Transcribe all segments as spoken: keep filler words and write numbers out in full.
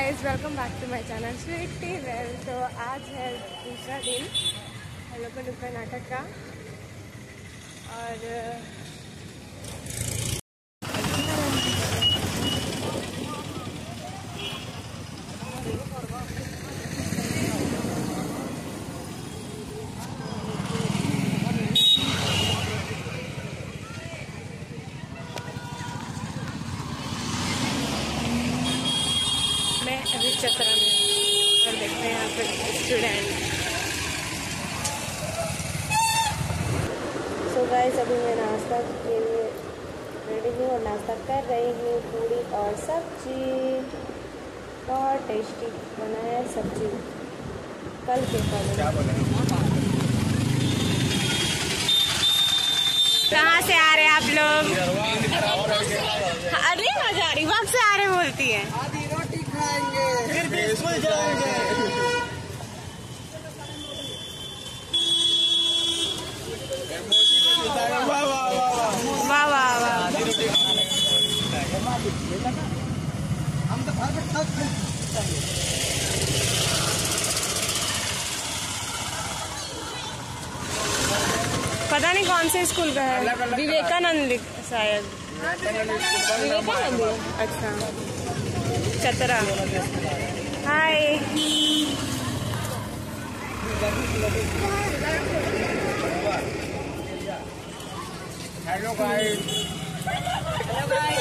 Guys, welcome back to my channel Sweety वेल। तो आज है दूसरा दिन लोकल नुक्कड़ नाटक का और मैं अभी चतरा में और देखते हैं यहाँ पर स्टूडेंट। सो गाइस, अभी मैं नाश्ता के लिए रेडी हूँ और नाश्ता कर रही हूँ पूरी और सब्जी। बहुत टेस्टी बना है सब्जी, कल के कल। कहाँ से आ रहे हैं आप लोग? अरे हजारीबाग से आ रहे बोलती है। फिर स्कूल जाएंगे। वाह वाह वाह वाह वाह। हम तो पता नहीं कौन से स्कूल का है, विवेकानंद शायद। विवेकानंद, अच्छा। Chatra. Hi. Hello guys. Hello guys.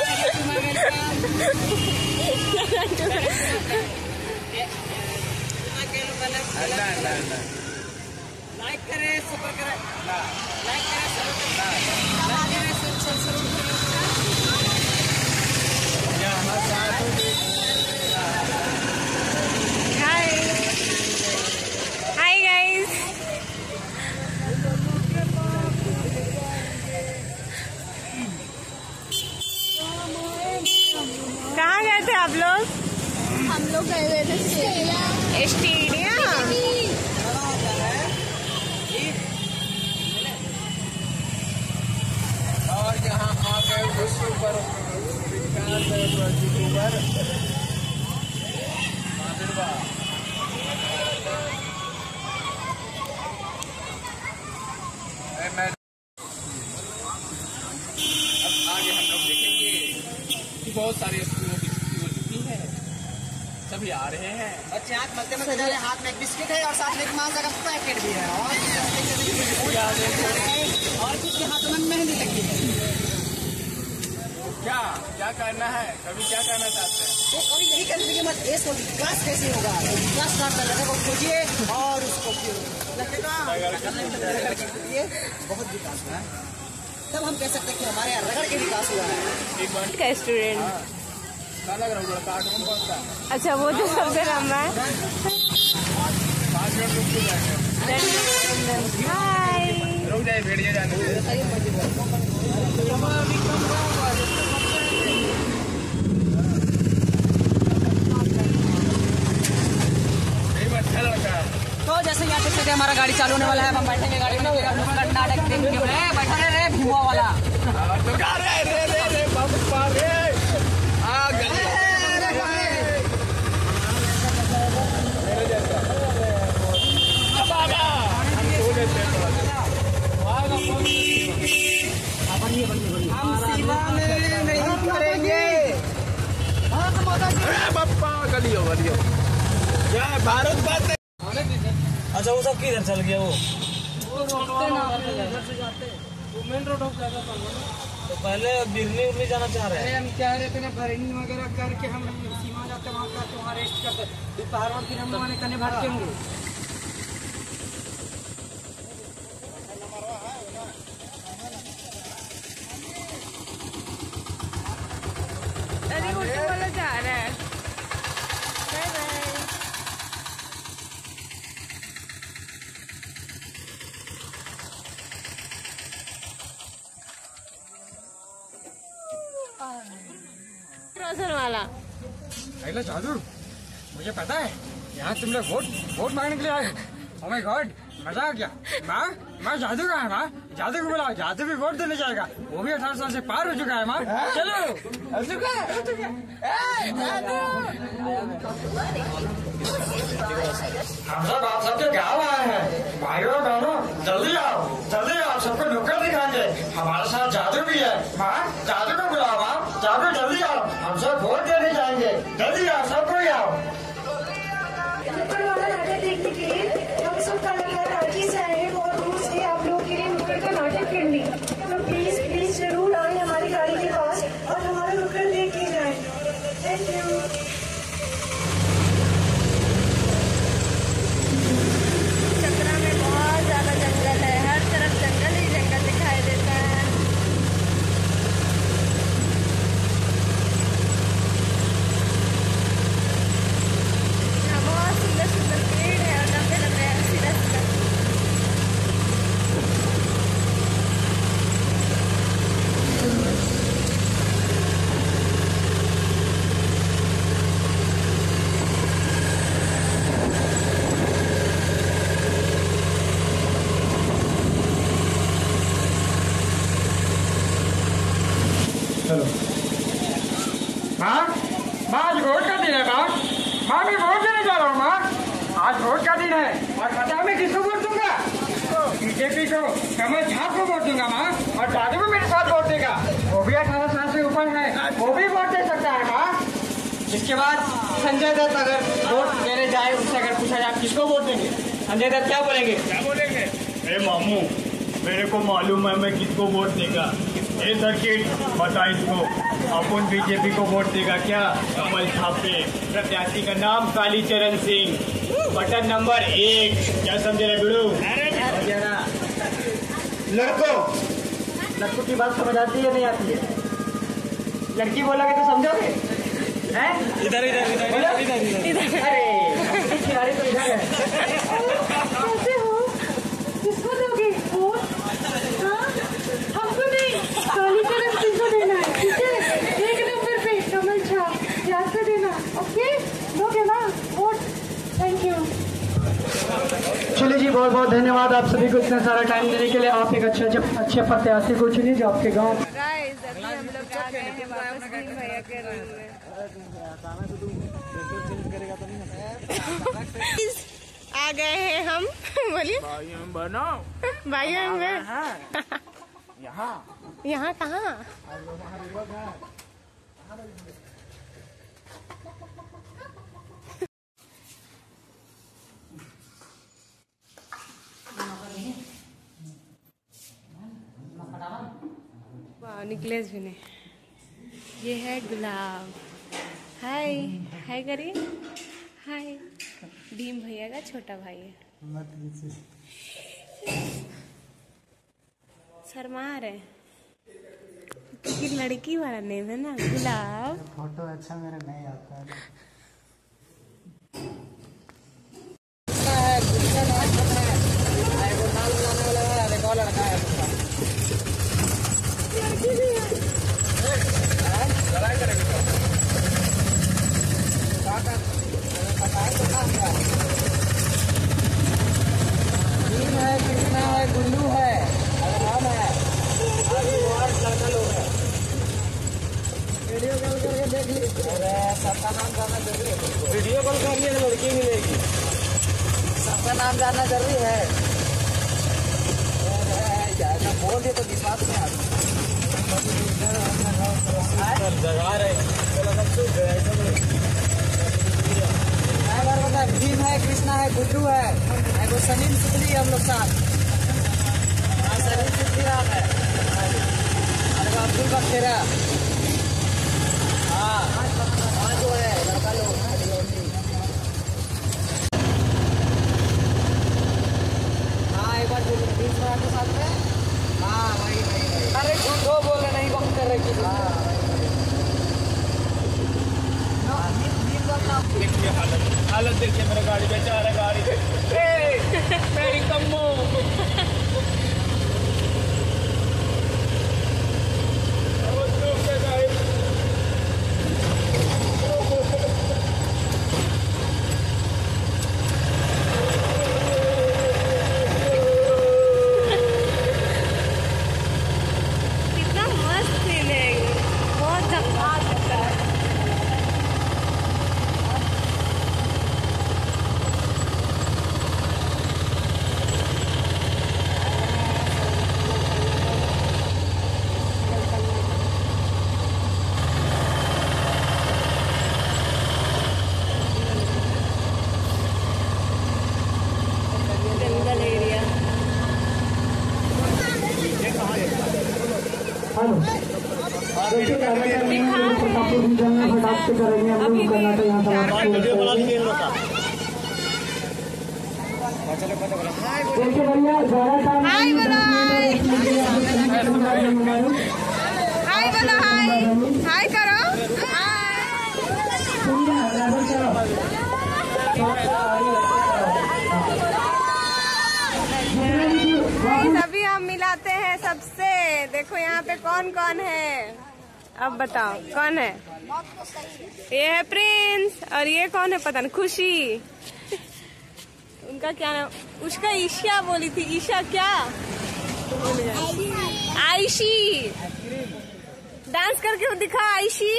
Like करें, सब्सक्राइब करें, लाइक करें, सब्सक्राइब करें, सब्सक्राइब हाय हाय गाइस। कहाँ गए थे आप लोग? हम लोग गए हुए थे स्टेडियम। और यहाँ आ गए यूट्यूबर यूट्यूबर अब आगे हम लोग देखेंगे कि बहुत सारे स्कूलों की छुट्टी हो चुकी है, सभी आ रहे हैं। बच्चे हाथ मलते मलते जा रहे हैं, हाथ में एक बिस्किट है और साथ में एक माजा का पैकेट भी है और और किसके हाथ में मेहंदी लगी है। क्या क्या करना है, कभी क्या करना चाहते हैं? तो कभी नहीं करने के बाद इसको विकास कैसे होगा? विकास करना को खोजिए और उसको बहुत विकास हुआ है, तब हम कह सकते हैं कि हमारे यहाँ रगड़ के विकास हुआ है। का स्टूडेंट लग रहा है कार्टून पढ़ता है। अच्छा, वो जो सबसे लंबा है। पाँच मिनट रुक जाएंगे। हाय। रुक जाए, भेड़िए जाने तो जैसे यहाँ देख सकते हैं हमारा गाड़ी चालू होने वाला है। हम बैठेंगे गाड़ी में, नाटक देखेंगे। बैठा रहे रे भीमा वाला हम सीमा में नहीं करेंगे। गलियो गलियो भारत बात। अच्छा, वो सब किधर चल गया? वो मेन रोड हो जाएगा तो पहले बिरनी उर्नी जाना चाह रहे हैं। हम कह रहे थे ना, भरनी वगैरह करके हम सीमा जाते वहाँ का तो अरेस्ट करते दोपहर और फिर हम वहाँ करने भागते होंगे। अरे ऑटो वाला जा रहा है। Bye bye. रोशन वाला अगला जादू, मुझे पता है यहाँ तुम लोग वोट वोट मांगने के लिए आए। ओह माय गॉड, मजा आ गया। माँ माँ जादू कहाँ है? माँ जादू को बुलाओ, जादू भी वोट देने जाएगा। वो भी अठारह साल से पार हो चुका है। माँ चलो। को कमल छाप को वोट दूंगा माँ, और दादू भी मेरे साथ वोट देगा। वो भी अठारह साल से ऊपर है, वो भी वोट दे सकता है माँ। इसके बाद संजय दत्त अगर वोट देने जाए, उससे अगर पूछा जाए किसको वोट देंगे, संजय दत्त क्या बोलेंगे? क्या बोलेंगे? अरे मामू, मेरे को मालूम है मैं किसको वोट देगा। ए सर्किट बता इसको, अपन बीजेपी को वोट देगा क्या? कमल छापे, प्रत्याशी का नाम कालीचरण सिंह, बटन नंबर एक। क्या समझे रे गुरु? लड़कों, लड़कों की बात समझ आती है नहीं आती है? लड़की बोलोगे तो समझोगे? हैं? इधर इधर इधर इधर इधर। अरे खिलाड़ी तो इधर है। कैसे हो? किसको दोगे वोट? हाँ? हमको नहीं, कालीचरण सिंह को देना है, ठीक है? एक नंबर पे कमल छाप याद से देना, ओके? दोगे ना वोट? Thank you. चलिए जी, बहुत बहुत धन्यवाद आप सभी को इतना सारा टाइम देने के लिए। आप एक अच्छे अच्छे प्रत्याशी को चुनिए जो आपके गाँव। गाइस अभी हम लोग आ गए हैं वापस भीम भैया के रूम में। आ गए हैं हम। बोलिए बनाओ भाई में यहाँ यहाँ कहाँ? वाह, निकलेस भी नहीं। ये है गुलाब। हाय हाय करिए, हाय। भीम भैया का छोटा भाई है। शर्मा रहे क्योंकि लड़की वाला नेम है ना गुलाब। फोटो अच्छा मेरा नहीं आता है। कृष्णा है, गुल्लू है, राम है, और लड़का लोग है। वीडियो कॉल करके देख लीजिए। अरे सबका नाम जानना जरूरी है। वीडियो कॉल कर लिए लड़की मिलेगी। सबका नाम जानना जरूरी है। बोल दे तो विश्वास में आ जगा रहे। भीम है, कृष्णा है, गुड्डू है, वो सलीम सुखली हम लोग साथ। सलीम सुखली राम है, अब्दुल बखेरा। हाँ हाँ जो है लड़का लोग। हाँ एक बार बीस मिनट के साथ में। हाँ वही वही वही। अरे झूठो बोल रहे नहीं, वक्त कर रहे। देखिए हालत हालत देखिए मेरा गाड़ी बेचारा गाड़ी। मेरी कम्मो कितना मस्त सीन है, बहुत झकास लगता है। जंगल एरिया। हाय बोलो हाय, हाय बोलो हाय, हाय करो हाय। अभी हम मिलाते हैं सबसे। देखो यहाँ पे कौन कौन है, अब बताओ कौन है? ये है प्रिंस, और ये कौन है पता नहीं, खुशी। उनका क्या नाम? उसका ईशा बोली थी। ईशा क्या? आयशी। डांस करके दिखा आयशी।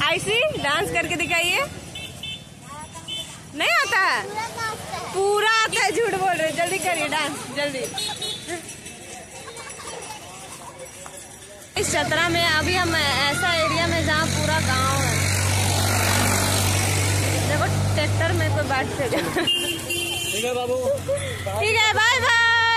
आइसी डांस करके दिखाइए। नहीं आता है? पूरा आता है, झूठ बोल रहे। जल्दी करिए डांस, जल्दी। इस चतरा में अभी हम ऐसा एरिया में जहाँ पूरा गांव है। देखो ट्रैक्टर में कोई बैठ से। ठीक है बाबू, ठीक है, बाय बाय।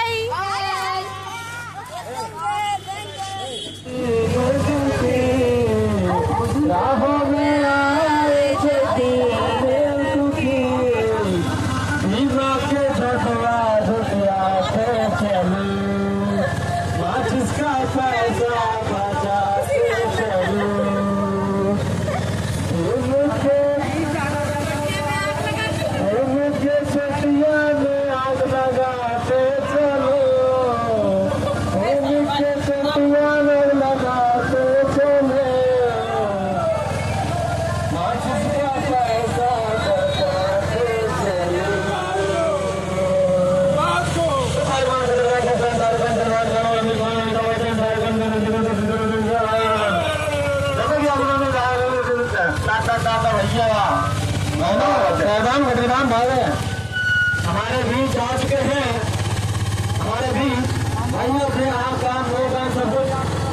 हमारे बीच आ चुके हैं, हमारे बीच भाइयों से आप काम हो गए सब कुछ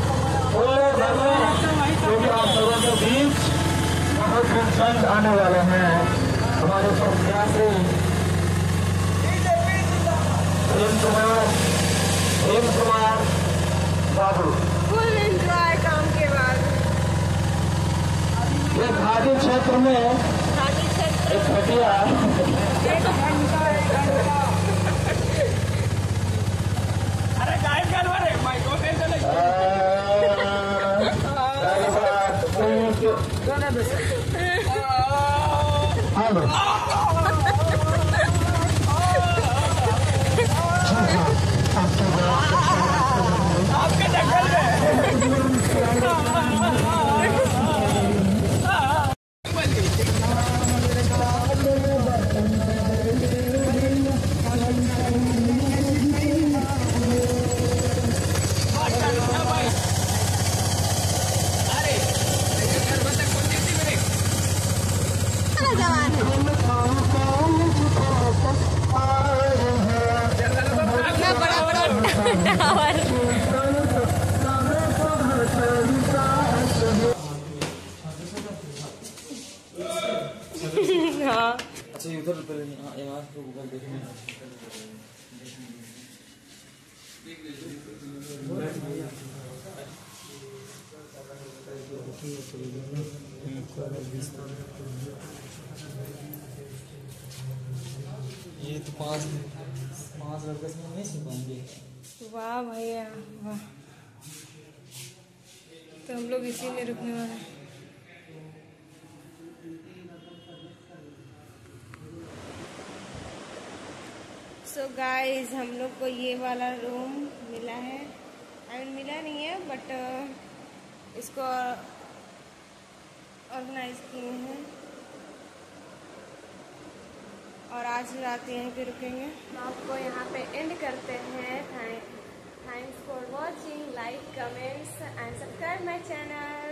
क्योंकि आप लोगों के बीच बहुत संत आने वाले हैं। हमारे प्रत्याशी प्रेम कुमार प्रेम कुमार बाबू फुल एंजॉय काम के बाद। ये खादी क्षेत्र में खादी क्षेत्र एक खटिया अरे गाइड कर रहे माइको से चले हेलो आपके जंगल में हाँ अच्छा इधर यहाँ तो गूगल देखने ये तो पाँच पाँच लड़के में नहीं सुन पाएंगे। वाह भैया वाह। तो हम लोग इसी में रुकने वाले हैं। सो so गाइस हम लोग को ये वाला रूम मिला है। आई मीन मिला नहीं है बट इसको ऑर्गेनाइज किए हैं और आज रात यहीं पे रुकेंगे। आपको यहाँ पे एंड करते हैं। Thanks for watching, like comments and subscribe my channel.